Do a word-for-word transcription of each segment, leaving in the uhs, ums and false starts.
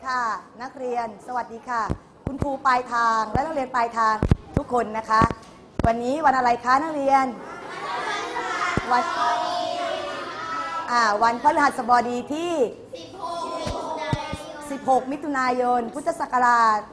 ค่ะนักเรียนสวัสดีค่ะคุณครูปลายทางและนักเรียนปลายทางทุกคนนะคะวันนี้วันอะไรคะนักเรียนวันอ่าวันพฤหัสบดีที่สิบหกมิถุนายนพุทธศักราช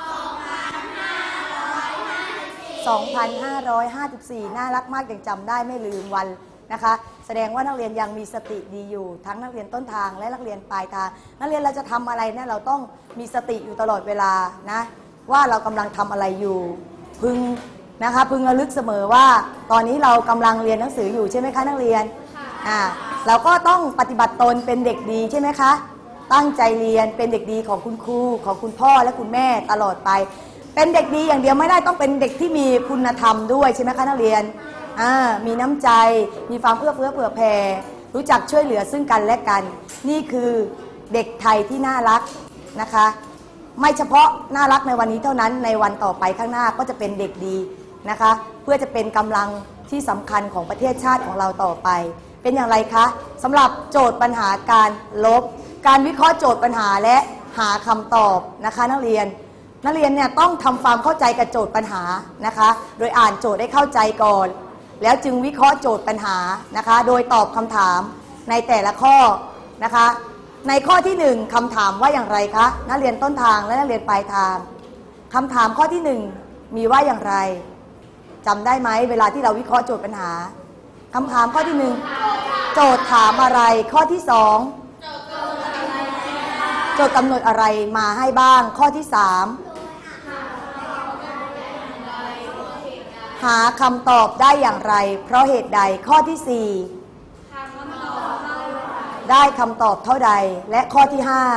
สองพันห้าร้อยห้าสิบสี่น่ารักมากยังจำได้ไม่ลืมวันนะคะแสดงว่านักเรียนยังมีสติดีอยู่ทั้งนักเรียนต้นทางและนักเรียนปลายทางนักเรียนเราจะทำอะไรเนี่ยเราต้องมีสติอยู่ตลอดเวลานะว่าเรากำลังทำอะไรอยู่พึงนะคะพึงระลึกเสมอว่าตอนนี้เรากำลังเรียนหนังสืออยู่ใช่ไหมคะนักเรียนอ่าเราก็ต้องปฏิบัติตนเป็นเด็กดีใช่ไหมคะตั้งใจเรียนเป็นเด็กดีของคุณครูของคุณพ่อและคุณแม่ตลอดไปเป็นเด็กดีอย่างเดียวไม่ได้ต้องเป็นเด็กที่มีคุณธรรมด้วยใช่ไหมคะนักเรียนอ่ามีน้ำใจมีความเอื้อเฟื้อเผื่อแผ่รู้จักช่วยเหลือซึ่งกันและกันนี่คือเด็กไทยที่น่ารักนะคะไม่เฉพาะน่ารักในวันนี้เท่านั้นในวันต่อไปข้างหน้าก็จะเป็นเด็กดีนะคะเพื่อจะเป็นกำลังที่สำคัญของประเทศชาติของเราต่อไปเป็นอย่างไรคะสำหรับโจทย์ปัญหาการลบการวิเคราะห์โจทย์ปัญหาและหาคำตอบนะคะนักเรียนนักเรียนเนี่ยต้องทำความเข้าใจกับโจทย์ปัญหานะคะโดยอ่านโจทย์ให้เข้าใจก่อนแล้วจึงวิเคราะห์โจทย์ปัญหานะคะโดยตอบคำถามในแต่ละข้อนะคะในข้อที่หนึ่งคำถามว่าอย่างไรคะนักเรียนต้นทางและนักเรียนปลายทางคำถามข้อที่หนึ่งมีว่าอย่างไรจำได้ไหมเวลาที่เราวิเคราะห์โจทย์ปัญหาคำถามข้อที่หนึ่งโจทย์ถามอะไรข้อที่สองโจทย์กำหนดอะไรมาให้บ้างข้อที่สามหาคำตอบได้อย่างไรเพราะเหตุใดข้อที่สี่ได้คำตอบเท่าใดและข้อที่ห้า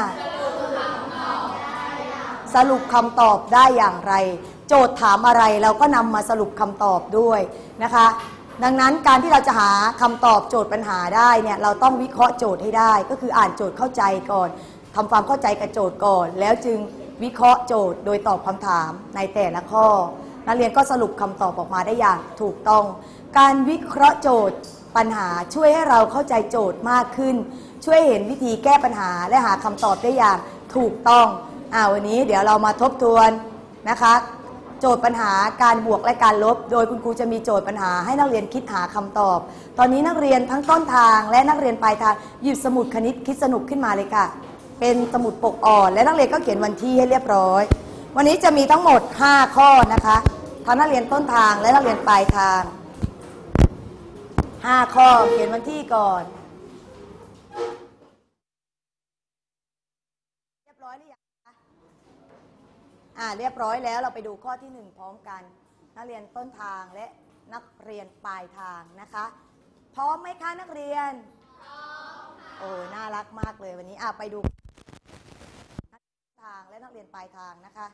สรุปคำตอบได้อย่างไรโจทย์ถามอะไรเราก็นำมาสรุปคำตอบด้วยนะคะดังนั้นการที่เราจะหาคำตอบโจทย์ปัญหาได้เนี่ยเราต้องวิเคราะห์โจทย์ให้ได้ก็คืออ่านโจทย์เข้าใจก่อนทำความเข้าใจกับโจทย์ก่อนแล้วจึงวิเคราะห์โจทย์โดยตอบคำถามในแต่ละข้อนักเรียนก็สรุปคำตอบออกมาได้อย่างถูกต้องการวิเคราะห์โจทย์ปัญหาช่วยให้เราเข้าใจโจทย์มากขึ้นช่วยเห็นวิธีแก้ปัญหาและหาคำตอบได้อย่างถูกต้องอ่าวันนี้เดี๋ยวเรามาทบทวนนะคะโจทย์ปัญหาการบวกและการลบโดยคุณครูจะมีโจทย์ปัญหาให้นักเรียนคิดหาคำตอบตอนนี้นักเรียนทั้งต้นทางและนักเรียนปลายทางหยิบสมุดคณิตคิดสนุกขึ้นมาเลยค่ะเป็นสมุดปกอ่อนและนักเรียนก็เขียนวันที่ให้เรียบร้อยวันนี้จะมีทั้งหมดห้าข้อนะคะทั้งนักเรียนต้นทางและนักเรียนปลายทางห้าข้อเขียนวันที่ก่อนเรียบร้อยหรือยังคะอ่าเรียบร้อยแล้วเราไปดูข้อที่หนึ่งพร้อมกันนักเรียนต้นทางและนักเรียนปลายทางนะคะพร้อมไหมคะนักเรียนพร้อมค่ะโอ้น่ารักมากเลยวันนี้อ่าไปดูทางและนักเรียนปลายทางนะคะ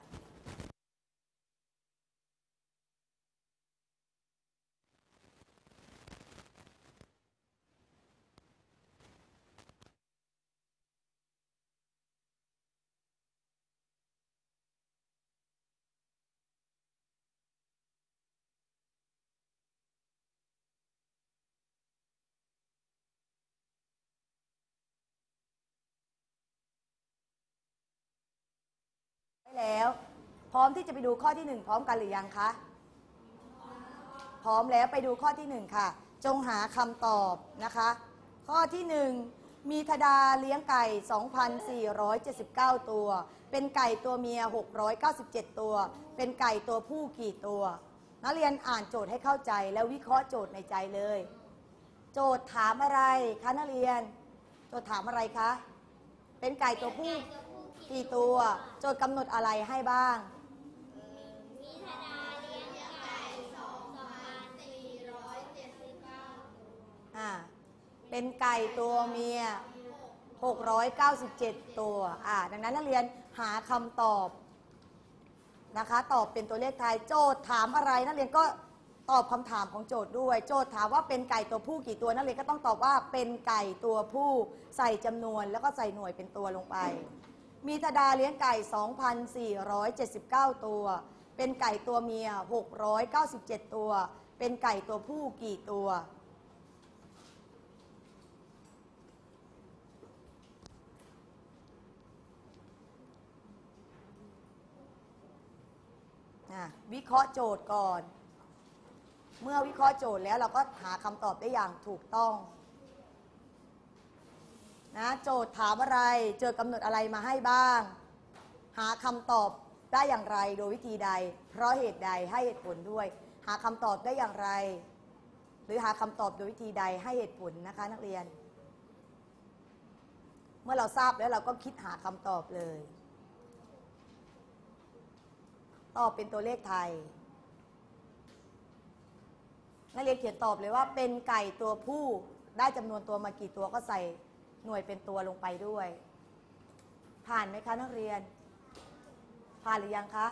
แล้วพร้อมที่จะไปดูข้อที่หนึ่งพร้อมกันหรือยังคะพร้อมแล้วไปดูข้อที่หนึ่งค่ะจงหาคำตอบนะคะข้อที่หนึ่งมีธดาเลี้ยงไก่ สองพันสี่ร้อยเจ็ดสิบเก้า ตัวเป็นไก่ตัวเมียหกร้อยเก้าสิบเจ็ดตัวเป็นไก่ตัวผู้กี่ตัวนักเรียนอ่านโจทย์ให้เข้าใจแล้ววิเคราะห์โจทย์ในใจเลยโจทย์ถามอะไรคะนักเรียนโจทย์ถามอะไรคะเป็นไก่ตัวผู้กี่ตัวโจทย์กำหนดอะไรให้บ้างมีธดาเลี้ยงไก่ สองพันสี่ร้อยเจ็ดสิบเก้า อ่าเป็นไก่ตัวเมียหกร้อยเก้าสิบเจ็ดตัวอ่าดังนั้นนักเรียนหาคำตอบนะคะตอบเป็นตัวเลขไทยโจทย์ถามอะไรนักเรียนก็ตอบคำถามของโจทย์ด้วยโจทย์ถามว่าเป็นไก่ตัวผู้กี่ตัวนักเรียนก็ต้องตอบว่าเป็นไก่ตัวผู้ใส่จำนวนแล้วก็ใส่หน่วยเป็นตัวลงไปมีธดาเลี้ยงไก่ สองพันสี่ร้อยเจ็ดสิบเก้า ตัวเป็นไก่ตัวเมียหกร้อยเก้าสิบเจ็ดตัวเป็นไก่ตัวผู้กี่ตัวอ่ะวิเคราะห์โจทย์ก่อนเมื่อวิเคราะห์โจทย์แล้วเราก็หาคำตอบได้อย่างถูกต้องนะโจทย์ถามอะไรเจอกำหนดอะไรมาให้บ้างหาคำตอบได้อย่างไรโดยวิธีใดเพราะเหตุใดให้เหตุผลด้วยหาคำตอบได้อย่างไรหรือหาคำตอบโดยวิธีใดให้เหตุผลนะคะนักเรียนเมื่อเราทราบแล้วเราก็คิดหาคำตอบเลยตอบเป็นตัวเลขไทยนักเรียนเขียนตอบเลยว่าเป็นไก่ตัวผู้ได้จำนวนตัวมากี่ตัวก็ใส่หน่วยเป็นตัวลงไปด้วยผ่านไหมคะนักเรียนผ่านหรือยังคะ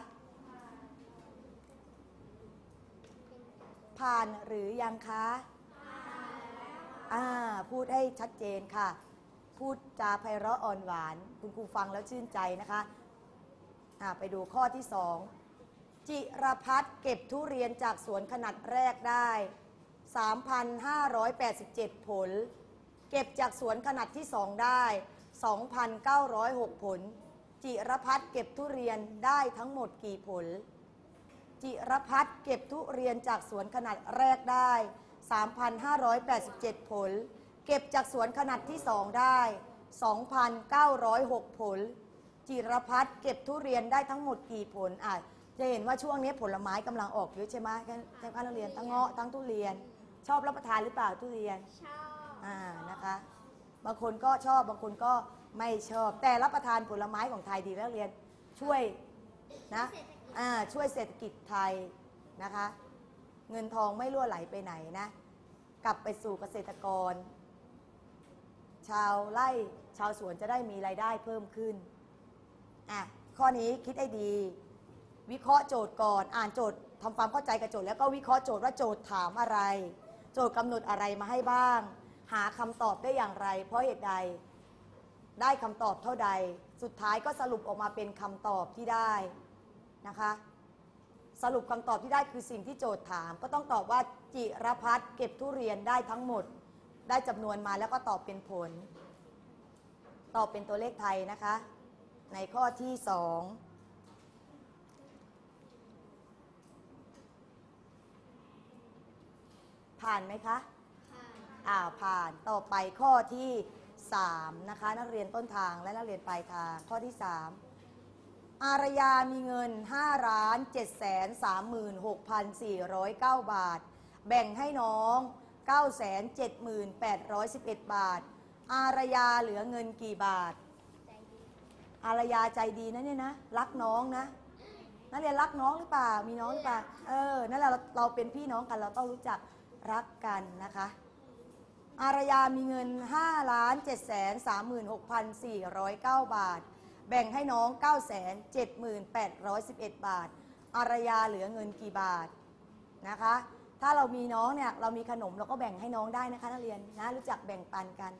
ผ่านหรือยังคะอ่าพูดให้ชัดเจนค่ะพูดจาไพเราะอ่อนหวานคุณครูฟังแล้วชื่นใจนะคะอ่าไปดูข้อที่สองจิรพัฒน์เก็บทุเรียนจากสวนขนาดแรกได้ สามพันห้าร้อยแปดสิบเจ็ด ผลเก็บจากสวนขนาดที่สองได้ สองพันเก้าร้อยหก ผลจิรพัฒน์เก็บทุเรียนได้ทั้งหมดกี่ผลจิรพัฒน์เก็บทุเรียนจากสวนขนาดแรกได้ สามพันห้าร้อยแปดสิบเจ็ด ผลเก็บจากสวนขนาดที่สองได้ สองพันเก้าร้อยหก ผลจิรพัฒน์เก็บทุเรียนได้ทั้งหมดกี่ผลอ่ะจะเห็นว่าช่วงนี้ผลไม้กำลังออกเยอะใช่ไหมใช่ไหมนักเรียนทั้งเงาะทั้งทุเรียนชอบรับประทานหรือเปล่าทุเรียนชอบอ่านะคะบางคนก็ชอบบางคนก็ไม่ชอบแต่รับประทานผลไม้ของไทยดีนักเรียนช่วยนะอ่าช่วยเศรษฐกิจไทยนะคะเงินทองไม่รั่วไหลไปไหนนะกลับไปสู่เกษตรกรชาวไร่ชาวสวนจะได้มีรายได้เพิ่มขึ้นอ่ะข้อนี้คิดให้ดีวิเคราะห์โจทย์ก่อนอ่านโจทย์ทำความเข้าใจกับโจทย์แล้วก็วิเคราะห์โจทย์ว่าโจทย์ถามอะไรโจทย์กำหนดอะไรมาให้บ้างหาคำตอบได้อย่างไรเพราะเหตุใดได้คำตอบเท่าใดสุดท้ายก็สรุปออกมาเป็นคำตอบที่ได้นะคะสรุปคำตอบที่ได้คือสิ่งที่โจทย์ถามก็ต้องตอบว่าจิรพัฒน์เก็บทุเรียนได้ทั้งหมดได้จำนวนมาแล้วก็ตอบเป็นผลตอบเป็นตัวเลขไทยนะคะในข้อที่สองผ่านไหมคะผ่านอ่าผ่านต่อไปข้อที่สามนะคะนักเรียนต้นทางและนักเรียนปลายทางข้อที่สามอารยามีเงิน ห้าล้าน เจ็ดแสนสามหมื่นหกพันสี่ร้อยเก้า บาทแบ่งให้น้อง เก้าแสนเจ็ดหมื่นแปดร้อยสิบเอ็ด บาทอารยาเหลือเงินกี่บาทอารยาใจดีนะเนี่ยนะรักน้องนะนักเรียนรักน้องหรือเปล่ามีน้องหรือเปล่าเออนั่นแหละเราเราเป็นพี่น้องกันเราต้องรู้จักรักกันนะคะอารยามีเงิน ห้าล้าน เจ็ดแสนสามหมื่นหกพันสี่ร้อยเก้า บาทแบ่งให้น้อง เก้าแสนเจ็ดหมื่นแปดร้อยสิบเอ็ด บาทอารยาเหลือเงินกี่บาทนะคะถ้าเรามีน้องเนี่ยเรามีขนมเราก็แบ่งให้น้องได้นะคะนักเรียนนะรู้จักแบ่งปันกัน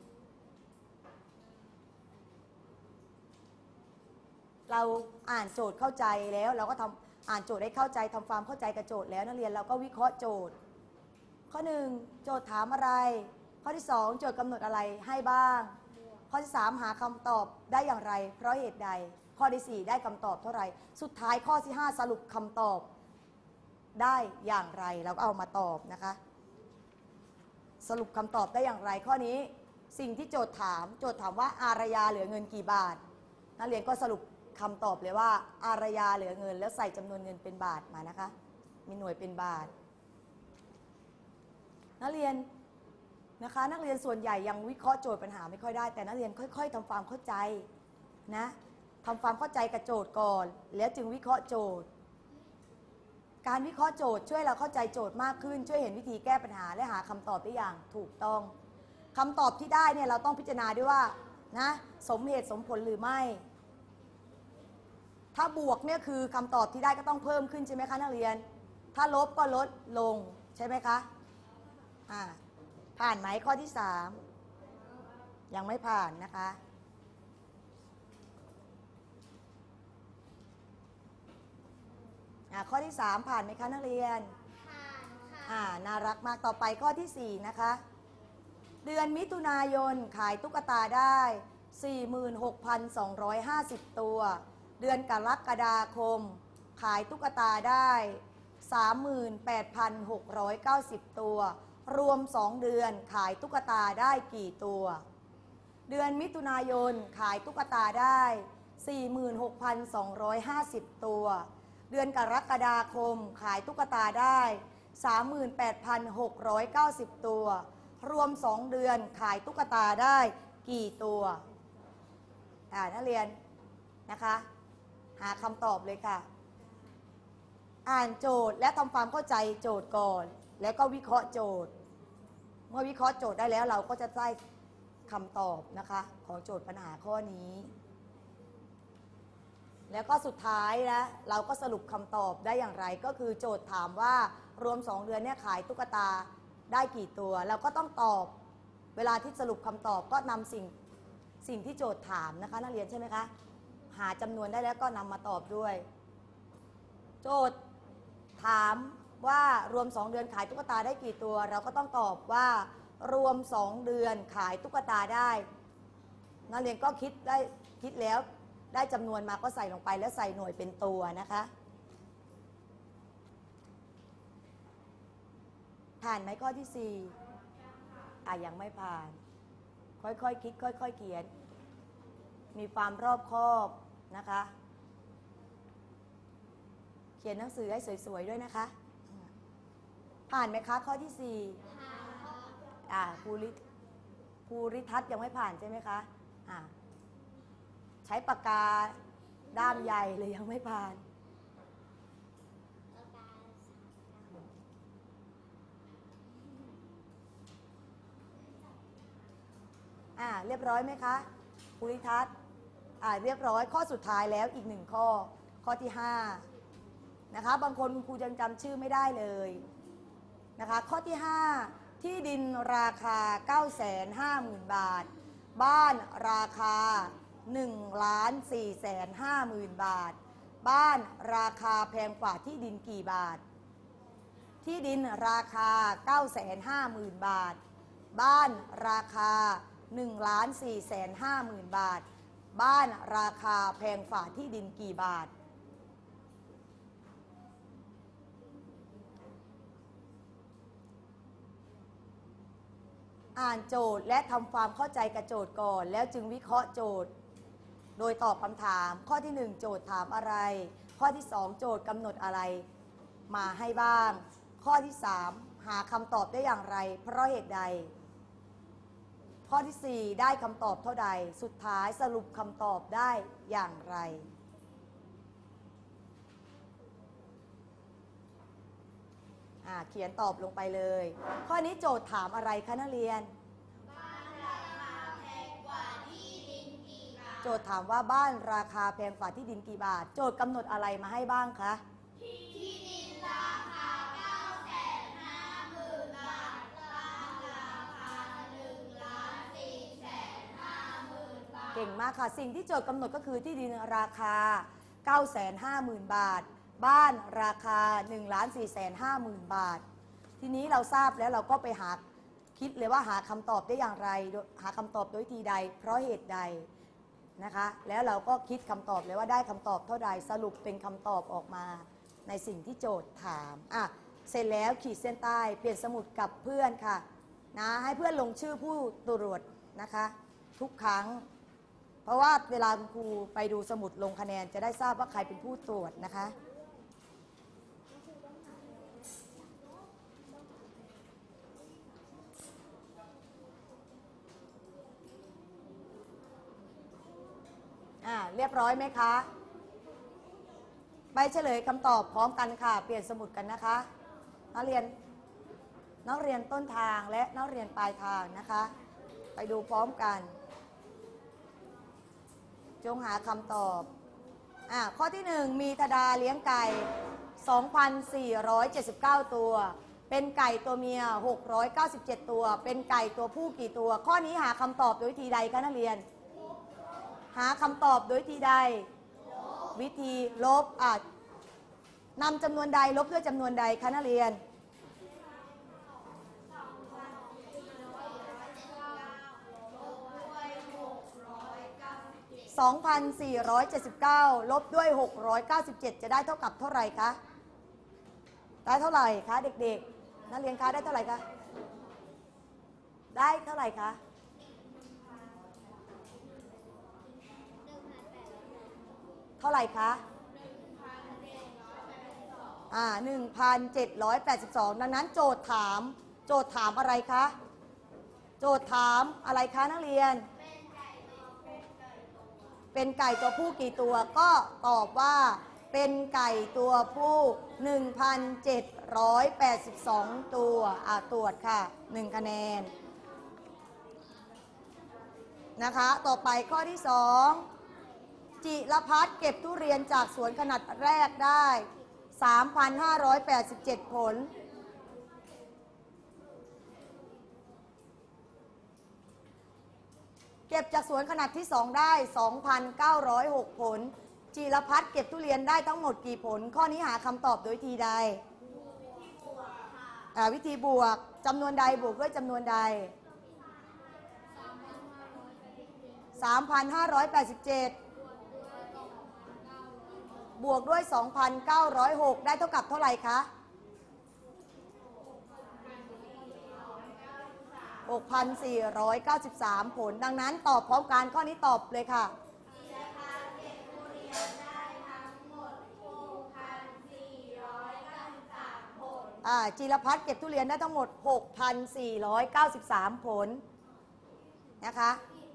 เราอ่านโจทย์เข้าใจแล้วเราก็ทำอ่านโจทย์ให้เข้าใจทำความเข้าใจกับโจทย์แล้วนักเรียนเราก็วิเคราะห์โจทย์ข้อหนึ่งโจทย์ถามอะไรข้อที่สองโจทย์กำหนดอะไรให้บ้างข้อที่สามหาคำตอบได้อย่างไรเพราะเหตุใดข้อที่สี่ได้คำตอบเท่าไหร่สุดท้ายข้อที่ห้าสรุปคำตอบได้อย่างไรเราก็เอามาตอบนะคะสรุปคำตอบได้อย่างไรข้อนี้สิ่งที่โจทย์ถามโจทย์ถามว่าอารยาเหลือเงินกี่บาทนักเรียนก็สรุปคำตอบเลยว่าอารยาเหลือเงินแล้วใส่จำนวนเงินเป็นบาทมานะคะมีหน่วยเป็นบาทนักเรียนนะคะนักเรียนส่วนใหญ่ยังวิเคราะห์โจทย์ปัญหาไม่ค่อยได้แต่นักเรียนค่อยๆทำความเข้าใจนะทำความเข้าใจกับโจทย์ก่อนแล้วจึงวิเคราะห์โจทย์การวิเคราะห์โจทย์ช่วยเราเข้าใจโจทย์มากขึ้นช่วยเห็นวิธีแก้ปัญหาและหาคำตอบได้อย่างถูกต้องคำตอบที่ได้เนี่ยเราต้องพิจารณาด้วยว่านะสมเหตุสมผลหรือไม่ถ้าบวกเนี่ยคือคำตอบที่ได้ก็ต้องเพิ่มขึ้นใช่ไหมคะนักเรียนถ้าลบก็ลดลงใช่ไหมคะอ่าผ่านไหมข้อที่สามยังไม่ผ่านนะคะอ่าข้อที่สามผ่านไหมคะนักเรียนผ่านค่ะอ่าน่ารักมากต่อไปข้อที่สี่นะคะเดือนมิถุนายนขายตุ๊กตาได้ สี่หมื่นหกพันสองร้อยห้าสิบ ตัวเดือนกรกฎาคมขายตุ๊กตาได้ สามหมื่นแปดพันหกร้อยเก้าสิบ ตัวรวมสองเดือนขายตุ๊กตาได้กี่ตัวเดือนมิถุนายนขายตุ๊กตาได้ สี่หมื่นหกพันสองร้อยห้าสิบ ตัวเดือนกรกฎาคมขายตุ๊กตาได้ สามหมื่นแปดพันหกร้อยเก้าสิบ ตัวรวมสองเดือนขายตุ๊กตาได้กี่ตัวอ่านักเรียนนะคะหาคำตอบเลยค่ะอ่านโจทย์และทำความเข้าใจโจทย์ก่อนแล้วก็วิเคราะห์โจทย์เมื่อวิเคราะห์โจทย์ได้แล้วเราก็จะได้คำตอบนะคะของโจทย์ปัญหาข้อนี้แล้วก็สุดท้ายนะเราก็สรุปคำตอบได้อย่างไรก็คือโจทย์ถามว่ารวมสองเดือนเนี่ยขายตุ๊กตาได้กี่ตัวเราก็ต้องตอบเวลาที่สรุปคำตอบก็นำสิ่งสิ่งที่โจทย์ถามนะคะนักเรียนใช่ไหมคะหาจำนวนได้แล้วก็นำมาตอบด้วยโจทย์ถามว่ารวมสองเดือนขายตุ๊กตาได้กี่ตัวเราก็ต้องตอบว่ารวมสองเดือนขายตุ๊กตาได้นักเรียนก็คิดได้คิดแล้วได้จำนวนมาก็ใส่ลงไปแล้วใส่หน่วยเป็นตัวนะคะผ่านไหมข้อที่สี่อ่ะยังไม่ผ่านค่อยๆ ค, คิดค่อยๆ เขียนมีความรอบคอบนะคะเขียนหนังสือให้สวยๆด้วยนะคะผ่านไหมคะข้อที่สี่อ่าภูริภูริทัศน์ยังไม่ผ่านใช่ไหมคะอ่าใช้ปากกาด้ามใหญ่เลยยังไม่ผ่านอ่าเรียบร้อยไหมคะภูริทัศน์อ่าเรียบร้อยข้อสุดท้ายแล้วอีกหนึ่งข้อข้อที่ห้านะคะบางคนครูยังจำชื่อไม่ได้เลยนะคะข้อที่ห้าที่ดินราคา เก้าแสนห้าหมื่น บาทบ้านราคา หนึ่งล้านสี่แสนห้าหมื่น บาทบ้านราคาแพงกว่าที่ดินกี่บาทที่ดินราคา เก้าแสนห้าหมื่น บาทบ้านราคา หนึ่งล้านสี่แสนห้าหมื่น บาทบ้านราคาแพงกว่าที่ดินกี่บาทอ่านโจทย์และทำความเข้าใจกับโจทย์ก่อนแล้วจึงวิเคราะห์โจทย์โดยตอบคำถามข้อที่หนึ่งโจทย์ถามอะไรข้อที่สองโจทย์กำหนดอะไรมาให้บ้างข้อที่สามหาคำตอบได้อย่างไรเพราะเหตุใดข้อที่สี่ได้คำตอบเท่าใดสุดท้ายสรุปคำตอบได้อย่างไรอ่าเขียนตอบลงไปเลยข้อนี้โจทย์ถามอะไรคะนักเรียนบ้านราคาแพงกว่าที่ดินกี่บาทโจทย์ถามว่าบ้านราคาแพงกว่าที่ดินกี่บาทโจทย์กำหนดอะไรมาให้บ้างคะที่ดินราคา เก้าแสนห้าหมื่น บาทบ้านราคา หนึ่งล้านสี่แสนห้าหมื่น บาทเก่งมากค่ะสิ่งที่โจทย์กำหนดก็คือที่ดินราคา เก้าแสนห้าหมื่น บาทบ้านราคา หนึ่งล้านสี่แสนห้าหมื่น บาททีนี้เราทราบแล้วเราก็ไปหาคิดเลยว่าหาคำตอบได้อย่างไรหาคำตอบโดยวิธีใดเพราะเหตุใดนะคะแล้วเราก็คิดคำตอบเลยว่าได้คำตอบเท่าใดสรุปเป็นคำตอบออกมาในสิ่งที่โจทย์ถามอ่ะเสร็จแล้วขีดเส้นใต้เปลี่ยนสมุดกับเพื่อนค่ะนะให้เพื่อนลงชื่อผู้ตรวจนะคะทุกครั้งเพราะว่าเวลาคุณครูไปดูสมุดลงคะแนนจะได้ทราบว่าใครเป็นผู้ตรวจนะคะอ่าเรียบร้อยไหมคะไปเฉลยคำตอบพร้อมกันค่ะเปลี่ยนสมุดกันนะคะนักเรียนนักเรียนต้นทางและนักเรียนปลายทางนะคะไปดูพร้อมกันจงหาคำตอบอ่าข้อที่หนึ่งมีธดาเลี้ยงไก่ สองพันสี่ร้อยเจ็ดสิบเก้า ตัวเป็นไก่ตัวเมียหกร้อยเก้าสิบเจ็ดตัวเป็นไก่ตัวผู้กี่ตัวข้อนี้หาคำตอบโดยวิธีใดคะนักเรียนหาคำตอบโดยวิธีใดวิธีลบอ่ะนำจำนวนใดลบด้วยจำนวนใดคะนักเรียนสองพันสี่ร้อยเจ็ดสิบเก้า ลบด้วยหกร้อยเก้าสิบเจ็ดจะได้เท่ากับเท่าไหร่คะได้เท่าไหร่คะเด็กๆนักเรียนคะได้เท่าไหร่คะได้เท่าไหร่คะเท่าไหร่คะอ่าหนึ่งพันเจ็ดร้อยแปดสิบสองดังนั้นโจทย์ถามโจทย์ถามอะไรคะโจทย์ถามอะไรคะนักเรียนเป็นไก่ตัวผู้กี่ตัวก็ตอบว่าเป็นไก่ตัวผู้ หนึ่งพันเจ็ดร้อยแปดสิบสอง ตัวอ่าตรวจค่ะหนึ่งคะแนนนะคะต่อไปข้อที่สองจิรพัฒน์เก็บทุเรียนจากสวนขนาดแรกได้ สามพันห้าร้อยแปดสิบเจ็ด ผลเก็บจากสวนขนาดที่สองได้ สองพันเก้าร้อยหก ผลจิรพัฒน์เก็บทุเรียนได้ทั้งหมดกี่ผลข้อนี้หาคำตอบโดยวิธีใดวิธีบวกจำนวนใดบวกด้วยจำนวนใด สามพันห้าร้อยแปดสิบเจ็ด บวกด้วย สองพันเก้าร้อยหก ได้เท่ากับเท่าไหร่คะ หกพันสี่ร้อยเก้าสิบสาม ผลดังนั้นตอบพร้อมกันข้อนี้ตอบเลยค่ะจิรพัฒน์เก็บทุเรียนได้ทั้งหมด หกพันสี่ร้อยเก้าสิบสาม ผลนะคะ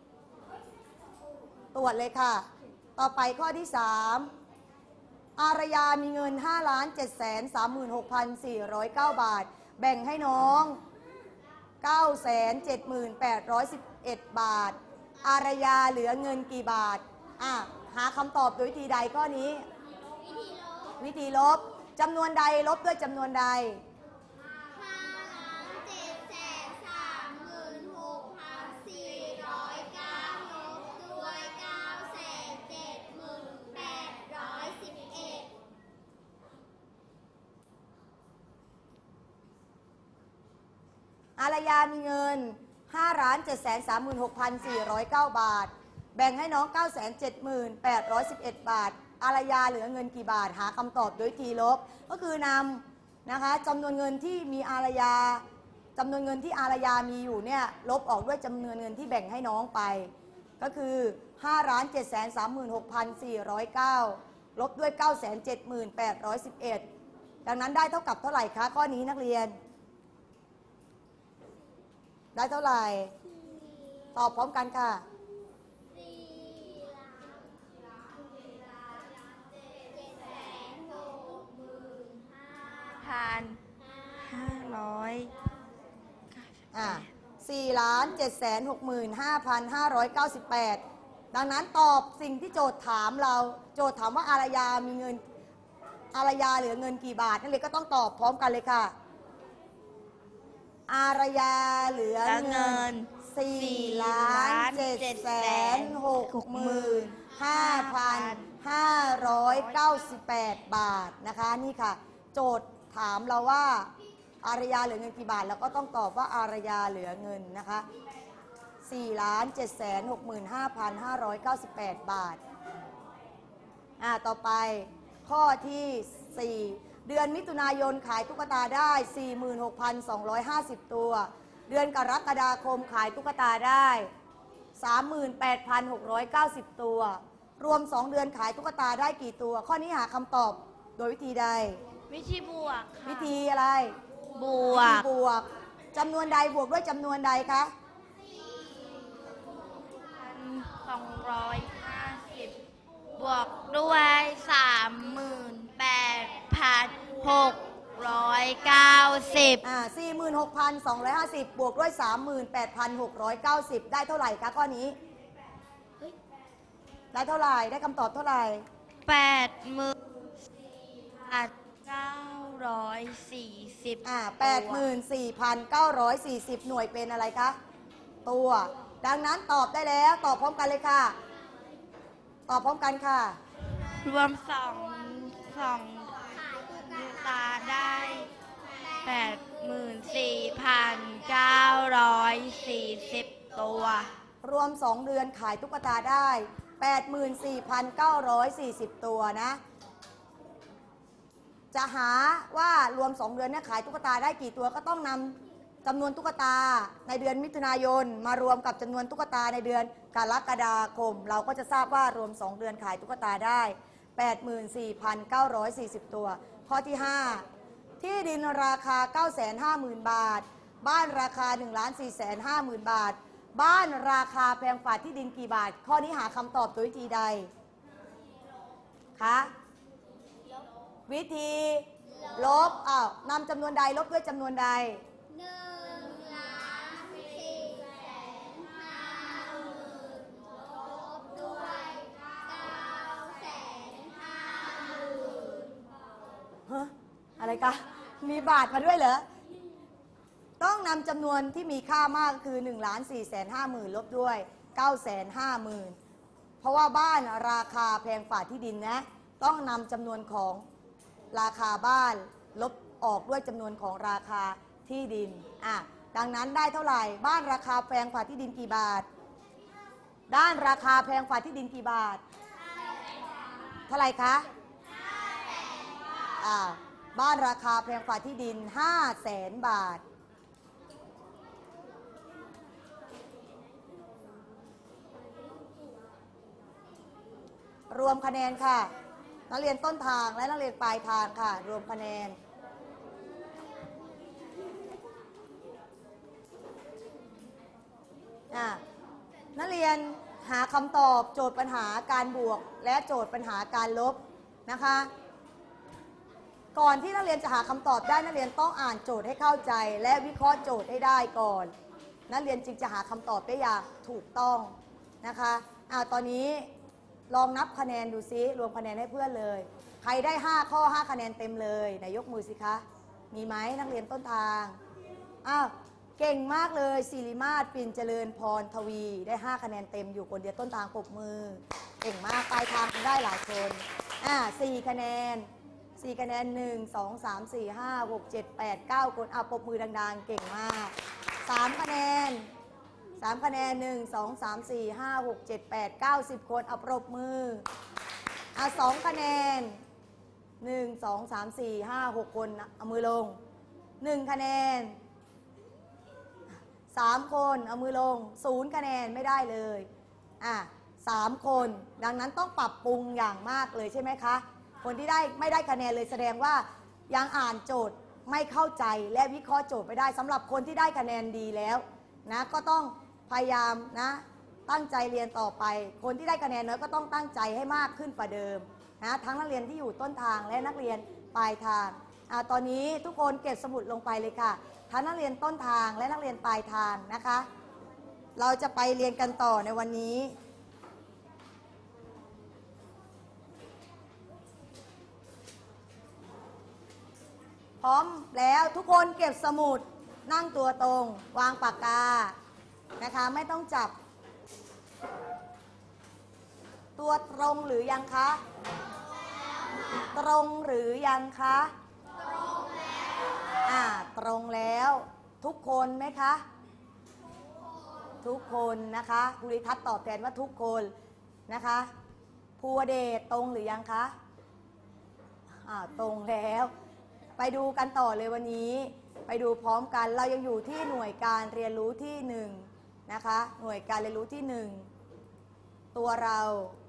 ตรวจเลยค่ะต่อไปข้อที่สามอารยามีเงิน ห้าล้านเจ็ดแสนสามหมื่นหกพันสี่ร้อยเก้า บาทแบ่งให้น้อง เก้าแสนเจ็ดหมื่นแปดร้อยสิบเอ็ด บาทอารยาเหลือเงินกี่บาทอ่ะหาคำตอบโดยวิธีใดข้อนี้วิธีลบจำนวนใดลบด้วยจำนวนใดอารยามีเงิน ห้าล้านเจ็ดแสนสามหมื่นหกพันสี่ร้อยเก้า บาทแบ่งให้น้อง เก้าแสนเจ็ดหมื่นแปดร้อยสิบเอ็ด บาทอารยาเหลือเงินกี่บาทหาคำตอบโดยทีลบก็คือนำนะคะจำนวนเงินที่มีอารยาจำนวนเงินที่อารยามีอยู่เนี่ยลบออกด้วยจำนวนเงินที่แบ่งให้น้องไปก็คือ ห้าล้านเจ็ดแสนสามหมื่นหกพันสี่ร้อยเก้า ลบด้วย เก้าแสนเจ็ดหมื่นแปดร้อยสิบเอ็ด ดังนั้นได้เท่ากับเท่าไหร่คะข้อนี้นักเรียนได้เท่าไหร่ตอบพร้อมกันค่ะพันห้าร้อยอ่าสี่ล้านเจ็ดแสนหกหมื่นห้าพันห้าร้อยเก้าสิบแปดดังนั้นตอบสิ่งที่โจทย์ถามเราโจทย์ถามว่าอารยามีเงินอารยาเหลือเงินกี่บาทนั่นเลยก็ต้องตอบพร้อมกันเลยค่ะอารยาเหลือเงินสี่ล้านเจ็ดแสนหกหมื่นห้าพันห้าร้อยเก้าสิบแปดบาทนะคะนี่ค่ะโจทย์ถามเราว่าอารยาเหลือเงินกี่บาทเราก็ต้องตอบว่าอารยาเหลือเงินนะคะสี่ล้านเจ็ดแสนหกหมื่นห้าพันห้าร้อยเก้าสิบแปดบาทอ่าต่อไปข้อที่สี่เดือนมิถุนายนขายตุ๊กตาได้ สี่หมื่นหกพันสองร้อยห้าสิบ ตัวเดือนกรกฎาคมขายตุ๊กตาได้ สามหมื่นแปดพันหกร้อยเก้าสิบ ตัวรวมสองเดือนขายตุ๊กตาได้กี่ตัวข้อนี้หาคำตอบโดยวิธีใดวิธีบวกวิธีอะไรบวกบวกจำนวนใดบวกด้วยจำนวนใดคะสองร้อยห้าสิบบวกด้วยสามหมื่นแปดพันหกร้อยเก้าสิบอ่าสี่หมื่นหกพันสองร้อยห้าสิบบวกด้วยสามหมื่นแปดพันหกร้อยเก้าสิบได้เท่าไหร่คะข้อนี้ได้เท่าไหร่ได้คำตอบเท่าไหร่แปดหมื่นเก้าร้อยสี่สิบอ่าแปดหมื่นสี่พันเก้าร้อยสี่สิบหน่วยเป็นอะไรคะตัวดังนั้นตอบได้แล้วตอบพร้อมกันเลยค่ะตอบพร้อมกันค่ะรวมสองสองตาได้แปดหมื่นสี่พันเก้าร้อยสี่สิบตัวรวมสองเดือนขายตุ๊กตาได้แปดหมื่นสี่พันเก้าร้อยสี่สิบ ตัวนะจะหาว่ารวมสองเดือนเนี่ยขายตุ๊กตาได้กี่ตัวก็ต้องนำจำนวนตุ๊กตาในเดือนมิถุนายนมารวมกับจำนวนตุ๊กตาในเดือนกรกฎาคมเราก็จะทราบว่ารวมสองเดือนขายตุ๊กตาได้ แปดหมื่นสี่พันเก้าร้อยสี่สิบ ตัวข้อที่ห้าที่ดินราคา เก้าแสนห้าหมื่น บาทบ้านราคา หนึ่งล้านสี่แสนห้าหมื่น บาทบ้านราคาแพงกว่าที่ดินกี่บาทข้อนี้หาคำตอบโดยวิธีใดคะวิธีลบอ้าวนำจำนวนใดลบด้วยจำนวนใดหนึ่งล้านสี่แสนห้าหมื่นลบด้วยเก้าแสนห้าหมื่นฮะอะไรคะมีบาทมาด้วยเหรอต้องนำจำนวนที่มีค่ามากคือหนึ่งล้านสี่แสนห้าหมื่นลบด้วยเก้าแสนห้าหมื่นเพราะว่าบ้านราคาแพงกว่าที่ดินนะต้องนำจำนวนของราคาบ้านลบออกด้วยจำนวนของราคาที่ดินอ่ะดังนั้นได้เท่าไหร่บ้านราคาแพงกว่าที่ดินกี่บาทด้านราคาแพงกว่าที่ดินกี่บาทเท่าไหร่คะอ่าบ้านราคาแพงกว่าที่ดินห้าแสนบาทรวมคะแนนค่ะนักเรียนต้นทางและนักเรียนปลายทางค่ะรวมคะแนนอ่ะนักเรียนหาคำตอบโจทย์ปัญหาการบวกและโจทย์ปัญหาการลบนะคะก่อนที่นักเรียนจะหาคำตอบได้นักเรียนต้องอ่านโจทย์ให้เข้าใจและวิเคราะห์โจทย์ให้ได้ก่อนนักเรียนจึงจะหาคำตอบได้อย่างถูกต้องนะคะอ่ะตอนนี้ลองนับคะแนนดูซิรวมคะแนนให้เพื่อนเลยใครได้ห้าข้อห้าคะแนนเต็มเลยไหนยกมือสิคะมีไหมนักเรียนต้นทางอ้าวเก่งมากเลยศิริมาศปิ่นเจริญพรทวีได้ห้าคะแนนเต็มอยู่คนเดียวต้นทางปรบมือเก่งมากปลายทางได้หลายคนอ่าสี่คะแนนสี่คะแนนหนึ่งสองสามสี่ห้าหกเจ็ดแปดเก้าคนอ่ะปรบมือดังๆเก่งมากสามคะแนนสามคะแนนหนึ่งสองสามสี่ห้าหกเจ็ดแปดเก้าสิบคนเอาปรบมืออ่ะสองคะแนนหนึ่งสองสามสี่ห้าหกคนเอามือลงหนึ่งคะแนนสามคนเอามือลงศูนย์คะแนนไม่ได้เลยอ่ะสามคนดังนั้นต้องปรับปรุงอย่างมากเลยใช่ไหมคะคนที่ได้ไม่ได้คะแนนเลยแสดงว่ายังอ่านโจทย์ไม่เข้าใจและวิเคราะห์โจทย์ไม่ได้สำหรับคนที่ได้คะแนนดีแล้วนะก็ต้องพยายามนะตั้งใจเรียนต่อไปคนที่ได้คะแนนน้อยก็ต้องตั้งใจให้มากขึ้นกว่าเดิมนะทั้งนักเรียนที่อยู่ต้นทางและนักเรียนปลายทางอ่ะตอนนี้ทุกคนเก็บสมุดลงไปเลยค่ะทั้งนักเรียนต้นทางและนักเรียนปลายทางนะคะเราจะไปเรียนกันต่อในวันนี้พร้อมแล้วทุกคนเก็บสมุดนั่งตัวตรงวางปากกานะคะไม่ต้องจับตัวตรงหรือยังคะตรงหรือยังคะตรงแล้วอ่าตรงแล้วทุกคนไหมคะทุกคนนะคะภูริทัศน์ตอบแทนว่าทุกคนนะคะภูวเดชตรงหรือยังคะอ่าตรงแล้วไปดูกันต่อเลยวันนี้ไปดูพร้อมกันเรายังอยู่ที่หน่วยการเรียนรู้ที่หนึ่งนะคะหน่วยการเรียนรู้ที่หนึ่งตัวเรา